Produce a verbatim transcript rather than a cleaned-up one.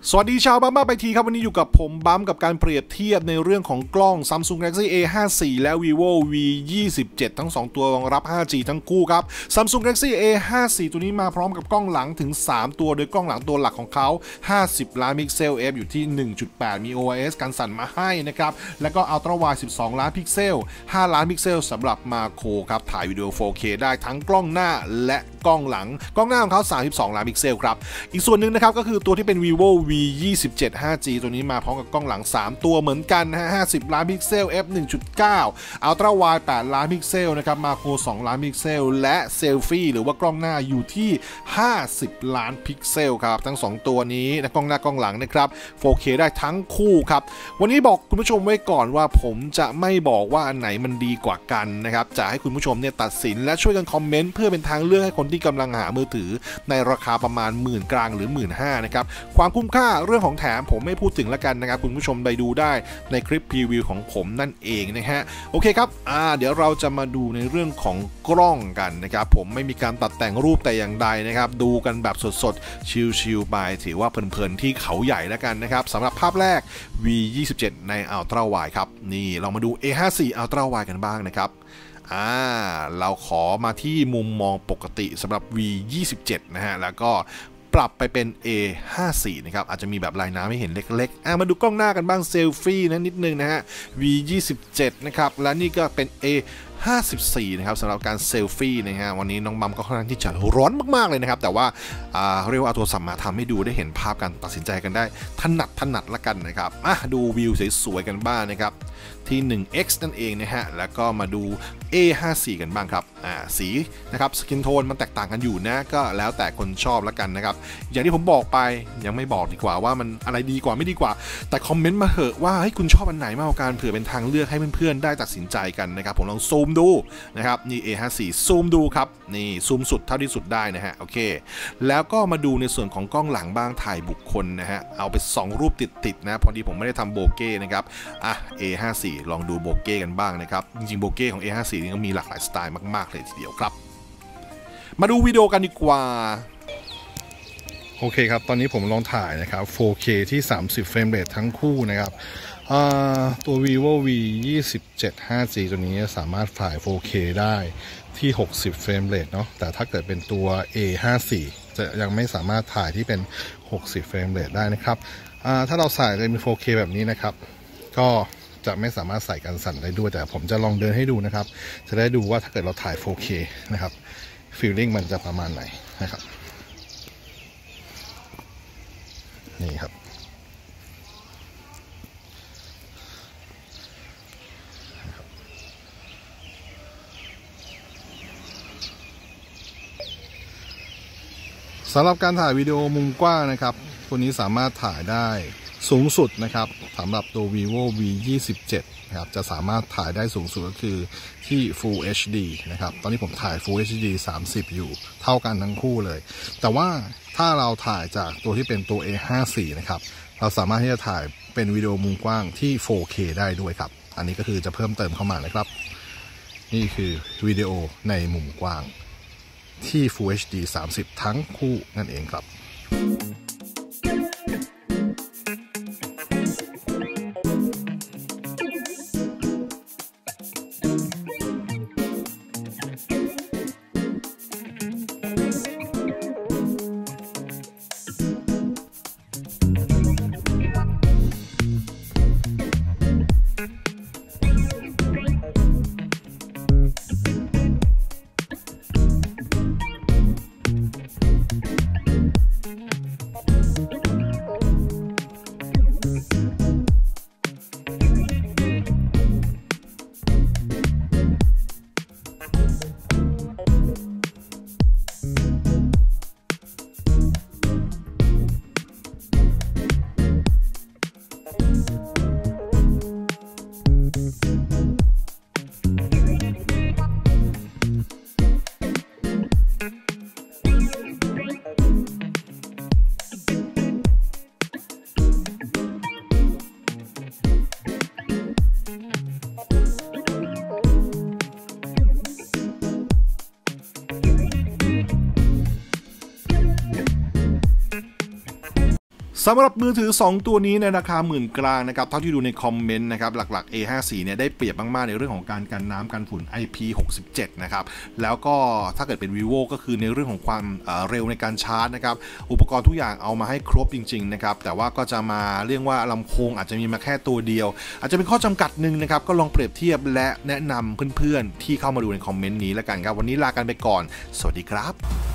สวัสดีชาวบัมบ้าไปทีครับวันนี้อยู่กับผมบัมกับการเปรียบเทียบในเรื่องของกล้อง Samsung Galaxy เอ ห้าสิบสี่ และ Vivo วี ยี่สิบเจ็ด ทั้งสองตัวรองรับ ห้าจี ทั้งคู่ครับ Samsung Galaxy เอ ห้าสิบสี่ ตัวนี้มาพร้อมกับกล้องหลังถึงสามตัวโดยกล้องหลังตัวหลักของเขาห้าสิบล้านพิกเซล F อยู่ที่ หนึ่งจุดแปด มี โอ ไอ เอส กันสั่นมาให้นะครับแล้วก็ Ultra Wide สิบสองล้านพิกเซลห้าล้านพิกเซลสำหรับมาโครครับถ่ายวิดีโอ โฟร์เค ได้ทั้งกล้องหน้าและกล้องหลังกล้องหน้าของเขาสามสิบสองล้านพิกเซลครับอีกส่วนหนึ่งนะครับก็คือตัวที่เป็น Vivo วี ยี่สิบเจ็ด ห้าจี ตัวนี้มาพร้อมกับกล้องหลังสามตัวเหมือนกันนะฮะห้าสิบล้านพิกเซล F หนึ่งจุดเก้า Ultra Wide แปดล้านพิกเซลนะครับมาโครสองล้านพิกเซลและเซลฟี่หรือว่ากล้องหน้าอยู่ที่ห้าสิบล้านพิกเซลครับทั้งสองตัวนี้นะกล้องหน้ากล้องหลังนะครับ โฟร์เค ได้ทั้งคู่ครับวันนี้บอกคุณผู้ชมไว้ก่อนว่าผมจะไม่บอกว่าอันไหนมันดีกว่ากันนะครับจะให้คุณผู้ชมเนี่ยตัดสินและช่วยกันคอมเมนต์เพื่อเป็นทางเลือกให้คนที่กำลังหามือถือในราคาประมาณหมื่นกลางหรือ หนึ่งหมื่นห้าพัน นะครับความคุ้มค่าเรื่องของแถมผมไม่พูดถึงแล้วกันนะครับคุณผู้ชมไปดูได้ในคลิปพรีวิวของผมนั่นเองนะฮะโอเคครับอ่าเดี๋ยวเราจะมาดูในเรื่องของกล้องกันนะครับผมไม่มีการตัดแต่งรูปแต่อย่างใดนะครับดูกันแบบสดๆชิลๆไปถือว่าเพลินๆที่เขาใหญ่แล้วกันนะครับสำหรับภาพแรก วี ยี่สิบเจ็ด ใน Ultra Wide ครับนี่เรามาดู เอ ห้าสิบสี่ Ultra Wide กันบ้างนะครับอ่าเราขอมาที่มุมมองปกติสำหรับ วี ยี่สิบเจ็ด นะฮะแล้วก็ปรับไปเป็น เอ ห้าสิบสี่ นะครับอาจจะมีแบบลายน้ำให้เห็นเล็กๆอ่ะมาดูกล้องหน้ากันบ้างเซลฟี่นะนิดนึงนะฮะ วี ยี่สิบเจ็ด นะครับและนี่ก็เป็น เอ ห้าสิบสี่ นะครับสำหรับการเซลฟี่นะฮะวันนี้น้องบัมก็ค่อนข้างที่จะร้อนมากๆเลยนะครับแต่ว่าอ่าเรียกว่าเอาโทรศัพท์มาทำให้ดูได้เห็นภาพกันตัดสินใจกันได้ถนัดถนัดละกันนะครับอ่ะดูวิวสวยๆกันบ้างนะครับที่ หนึ่งเอ็กซ์ นั่นเองนะฮะแล้วก็มาดู เอ ห้าสิบสี่ กันบ้างครับอ่าสีนะครับสกินโทนมันแตกต่างกันอยู่นะก็แล้วแต่คนชอบละกันนะครับอย่างที่ผมบอกไปยังไม่บอกดีกว่าว่ามันอะไรดีกว่าไม่ดีกว่าแต่คอมเมนต์มาเหอะว่าให้คุณชอบอันไหนมากกว่ากันเผื่อเป็นทางเลือกให้เพื่อนๆได้ตัดสินใจกันนะครับผมลองซูมดูนะครับนี่ เอ ห้าสิบสี่ ซูมดูครับนี่ซูมสุดเท่าที่สุดได้นะฮะโอเคแล้วก็มาดูในส่วนของกล้องหลังบ้างถ่ายบุคคลนะฮะเอาไปสองรูปติดๆนะพอดีผมไม่ได้ทำโบเก้นะครับอ่ะ เอ ห้าสิบสี่ ลองดูโบเก้กันบ้างนะครับจริงๆโบเก้ของ เอ ห้าสิบสี่ นี่ก็มีหลากหลายสไตล์มากๆเลยทีเดียวครับมาดูวิดีโอกันดีกว่าโอเคครับตอนนี้ผมลองถ่ายนะครับ โฟร์เค ที่สามสิบเฟรมเรททั้งคู่นะครับตัว Vivo วี ยี่สิบเจ็ด ห้าจี ตัวนี้สามารถถ่าย โฟร์เค ได้ที่หกสิบเฟรมเรทเนาะแต่ถ้าเกิดเป็นตัว เอ ห้าสิบสี่ จะยังไม่สามารถถ่ายที่เป็นหกสิบเฟรมเรทได้นะครับถ้าเราใส่เลนส์ โฟร์เค แบบนี้นะครับก็จะไม่สามารถใส่กันสั่นได้ด้วยแต่ผมจะลองเดินให้ดูนะครับจะได้ดูว่าถ้าเกิดเราถ่าย โฟร์เค นะครับฟีลลิ่งมันจะประมาณไหนนะครับนี่ครับสำหรับการถ่ายวิดีโอมุมกว้างนะครับตัวนี้สามารถถ่ายได้สูงสุดนะครับสำหรับตัว Vivo วี ยี่สิบเจ็ด นะครับจะสามารถถ่ายได้สูงสุดก็คือที่ Full เอช ดี นะครับตอนนี้ผมถ่าย Full เอช ดี สามสิบอยู่เท่ากันทั้งคู่เลยแต่ว่าถ้าเราถ่ายจากตัวที่เป็นตัว เอ ห้าสิบสี่ นะครับเราสามารถที่จะถ่ายเป็นวิดีโอมุมกว้างที่ โฟร์เค ได้ด้วยครับอันนี้ก็คือจะเพิ่มเติมเข้ามานะครับนี่คือวิดีโอในมุมกว้างที่ Full เอช ดี สามสิบทั้งคู่นั่นเองครับสำหรับมือถือสองตัวนี้ในราคาหมื่นกลางนะครับเท่าที่ดูในคอมเมนต์นะครับหลักๆ เอ ห้าสิบสี่ เนี่ยได้เปรียบมากๆในเรื่องของการกันน้ำกันฝุ่น ไอ พี หกสิบเจ็ด นะครับแล้วก็ถ้าเกิดเป็น vivo ก็คือในเรื่องของความเร็วในการชาร์จนะครับอุปกรณ์ทุกอย่างเอามาให้ครบจริงๆนะครับแต่ว่าก็จะมาเรียกว่าลำโพงอาจจะมีมาแค่ตัวเดียวอาจจะเป็นข้อจำกัดหนึ่งนะครับก็ลองเปรียบเทียบและแนะนำเพื่อนๆที่เข้ามาดูในคอมเมนต์นี้แล้วกันครับวันนี้ลากันไปก่อนสวัสดีครับ